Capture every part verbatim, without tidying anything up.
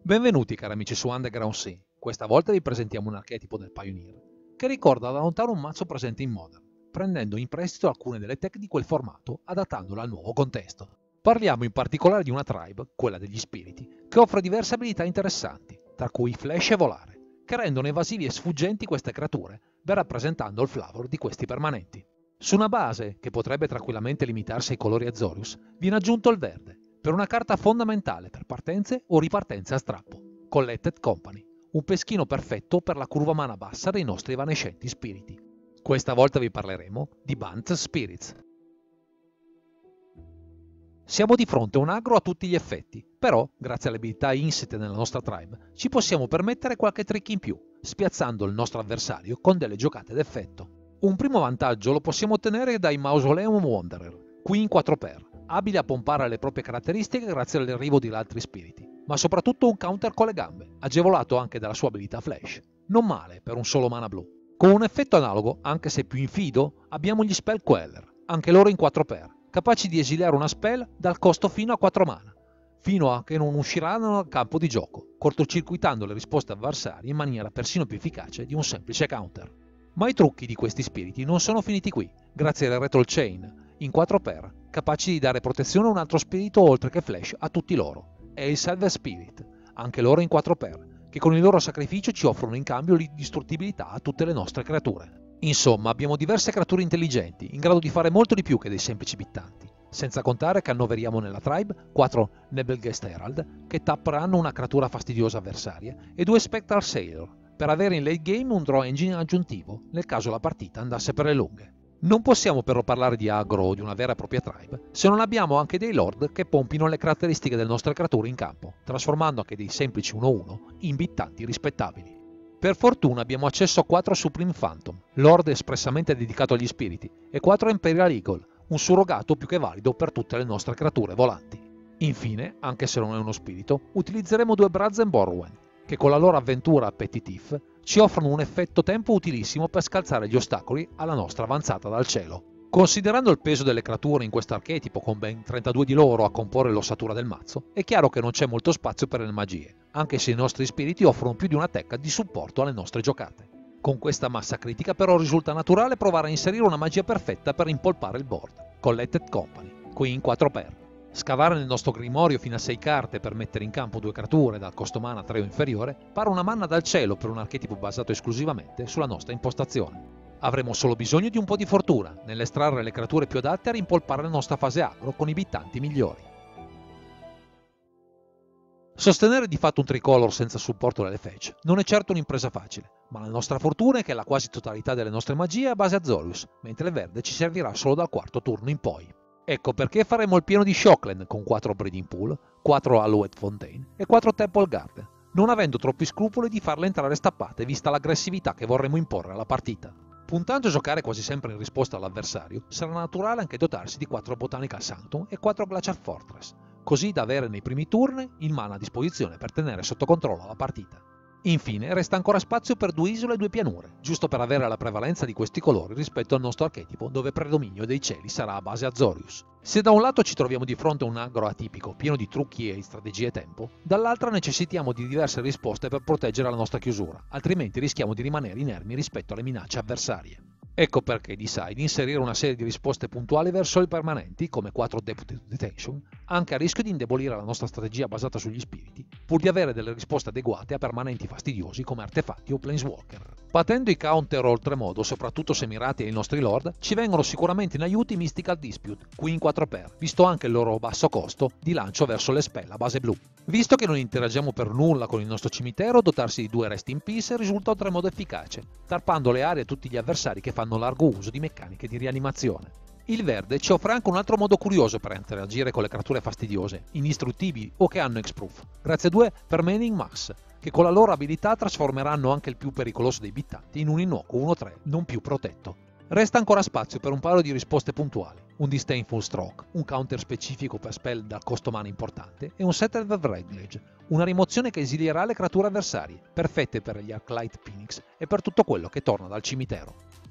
Benvenuti cari amici su Underground Sea. Questa volta vi presentiamo un archetipo del Pioneer che ricorda da lontano un mazzo presente in Modern, prendendo in prestito alcune delle tech di quel formato adattandole al nuovo contesto. Parliamo in particolare di una tribe, quella degli spiriti, che offre diverse abilità interessanti, tra cui flash e volare, che rendono evasivi e sfuggenti queste creature, ben rappresentando il flavor di questi permanenti. Su una base, che potrebbe tranquillamente limitarsi ai colori Azorius, viene aggiunto il verde, per una carta fondamentale per partenze o ripartenze a strappo, Collected Company, un peschino perfetto per la curva mana bassa dei nostri evanescenti spiriti. Questa volta vi parleremo di Bant Spirits. Siamo di fronte a un agro a tutti gli effetti, però, grazie alle abilità insite nella nostra tribe, ci possiamo permettere qualche trick in più, spiazzando il nostro avversario con delle giocate d'effetto. Un primo vantaggio lo possiamo ottenere dai Mausoleum Wanderer, qui in quattro per, abile a pompare le proprie caratteristiche grazie all'arrivo di altri spiriti, ma soprattutto un counter con le gambe, agevolato anche dalla sua abilità flash. Non male per un solo mana blu. Con un effetto analogo, anche se più infido, abbiamo gli Spell Queller, anche loro in quattro per, capaci di esiliare una spell dal costo fino a quattro mana, fino a che non usciranno dal campo di gioco, cortocircuitando le risposte avversarie in maniera persino più efficace di un semplice counter. Ma i trucchi di questi spiriti non sono finiti qui, grazie al Retro Chain, in quattro per, capaci di dare protezione a un altro spirito oltre che flash a tutti loro, e il Silver Spirit, anche loro in quattro per, che con il loro sacrificio ci offrono in cambio l'indistruttibilità a tutte le nostre creature. Insomma, abbiamo diverse creature intelligenti, in grado di fare molto di più che dei semplici bittanti, senza contare che annoveriamo nella tribe quattro Nebelgeist Herald, che tapperanno una creatura fastidiosa avversaria, e due Spectral Sailor, per avere in late game un draw engine aggiuntivo, nel caso la partita andasse per le lunghe. Non possiamo però parlare di aggro o di una vera e propria tribe se non abbiamo anche dei lord che pompino le caratteristiche delle nostre creature in campo, trasformando anche dei semplici uno uno in bittanti rispettabili. Per fortuna abbiamo accesso a quattro Supreme Phantom, lord espressamente dedicato agli spiriti, e quattro Imperial Eagle, un surrogato più che valido per tutte le nostre creature volanti. Infine, anche se non è uno spirito, utilizzeremo due Brazen Borwen, che con la loro avventura Petitif ci offrono un effetto tempo utilissimo per scalzare gli ostacoli alla nostra avanzata dal cielo. Considerando il peso delle creature in questo archetipo, con ben trentadue di loro a comporre l'ossatura del mazzo, è chiaro che non c'è molto spazio per le magie, anche se i nostri spiriti offrono più di una tecca di supporto alle nostre giocate. Con questa massa critica però risulta naturale provare a inserire una magia perfetta per impolpare il board, Collected Company, qui in quattro per. Scavare nel nostro grimorio fino a sei carte per mettere in campo due creature dal costo mana tre o inferiore pare una manna dal cielo per un archetipo basato esclusivamente sulla nostra impostazione. Avremo solo bisogno di un po' di fortuna nell'estrarre le creature più adatte a rimpolpare la nostra fase agro con i bittanti migliori. Sostenere di fatto un tricolor senza supporto delle fetch non è certo un'impresa facile, ma la nostra fortuna è che la quasi totalità delle nostre magie è a base Azorius, mentre il verde ci servirà solo dal quarto turno in poi. Ecco perché faremo il pieno di Shockland con quattro Breeding Pool, quattro Alouette Fontaine e quattro Temple Garden, non avendo troppi scrupoli di farle entrare stappate vista l'aggressività che vorremmo imporre alla partita. Puntando a giocare quasi sempre in risposta all'avversario, sarà naturale anche dotarsi di quattro Botanical Sanctum e quattro Glacial Fortress, così da avere nei primi turni il mana a disposizione per tenere sotto controllo la partita. Infine, resta ancora spazio per due isole e due pianure, giusto per avere la prevalenza di questi colori rispetto al nostro archetipo, dove predominio dei cieli sarà a base Azorius. Se da un lato ci troviamo di fronte a un aggro atipico, pieno di trucchi e strategie tempo, dall'altra necessitiamo di diverse risposte per proteggere la nostra chiusura, altrimenti rischiamo di rimanere inermi rispetto alle minacce avversarie. Ecco perché decide di inserire una serie di risposte puntuali verso i permanenti, come quattro Deputy Detention, anche a rischio di indebolire la nostra strategia basata sugli spiriti, pur di avere delle risposte adeguate a permanenti fastidiosi come artefatti o planeswalker. Patendo i counter oltremodo, soprattutto se mirati ai nostri lord, ci vengono sicuramente in aiuto i Mystical Dispute, qui in quattro per, visto anche il loro basso costo di lancio verso le spell a base blu. Visto che non interagiamo per nulla con il nostro cimitero, dotarsi di due Rest in Peace risulta oltremodo efficace, tarpando le aree a tutti gli avversari che fanno largo uso di meccaniche di rianimazione. Il verde ci offre anche un altro modo curioso per interagire con le creature fastidiose, indistruttibili o che hanno Hexproof, grazie a due Permanent Max, che con la loro abilità trasformeranno anche il più pericoloso dei bittanti in un innocuo uno tre non più protetto. Resta ancora spazio per un paio di risposte puntuali, un Disdainful Stroke, un counter specifico per spell dal costo mana importante e un Settled of Wreckage, una rimozione che esilierà le creature avversarie, perfette per gli Arclight Phoenix e per tutto quello che torna dal cimitero.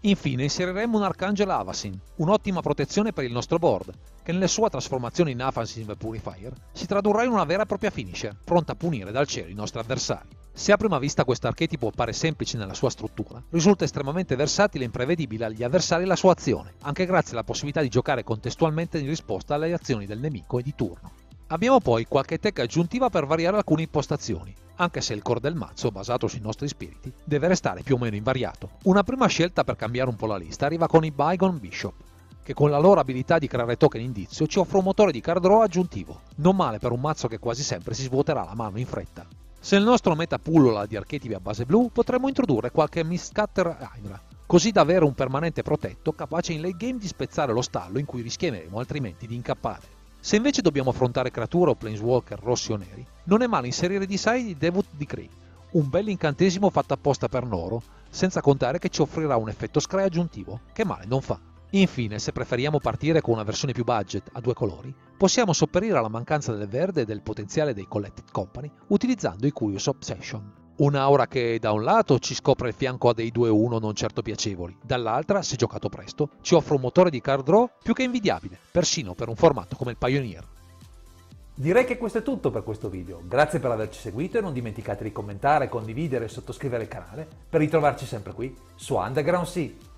Infine inseriremo un Archangel Avacyn, un'ottima protezione per il nostro board, che nelle sue trasformazioni in Offensive Purifier si tradurrà in una vera e propria finisher, pronta a punire dal cielo i nostri avversari. Se a prima vista questo archetipo appare semplice nella sua struttura, risulta estremamente versatile e imprevedibile agli avversari la sua azione, anche grazie alla possibilità di giocare contestualmente in risposta alle azioni del nemico e di turno. Abbiamo poi qualche tech aggiuntiva per variare alcune impostazioni, anche se il core del mazzo, basato sui nostri spiriti, deve restare più o meno invariato. Una prima scelta per cambiare un po' la lista arriva con i Bygone Bishop, che con la loro abilità di creare token indizio ci offre un motore di card draw aggiuntivo, non male per un mazzo che quasi sempre si svuoterà la mano in fretta. Se il nostro meta pullula di archetipi a base blu, potremmo introdurre qualche Mistcutter Hydra, così da avere un permanente protetto capace in late game di spezzare lo stallo in cui rischieremo altrimenti di incappare. Se invece dobbiamo affrontare creature o planeswalker rossi o neri, non è male inserire di side di Devout Decree, un bel incantesimo fatto apposta per Noro, senza contare che ci offrirà un effetto scry aggiuntivo, che male non fa. Infine, se preferiamo partire con una versione più budget a due colori, possiamo sopperire alla mancanza del verde e del potenziale dei Collected Company utilizzando i Curious Obsession. Un'aura che da un lato ci scopre il fianco a dei due uno non certo piacevoli, dall'altra, se giocato presto, ci offre un motore di card draw più che invidiabile, persino per un formato come il Pioneer. Direi che questo è tutto per questo video, grazie per averci seguito e non dimenticate di commentare, condividere e sottoscrivere il canale per ritrovarci sempre qui su Underground Sea.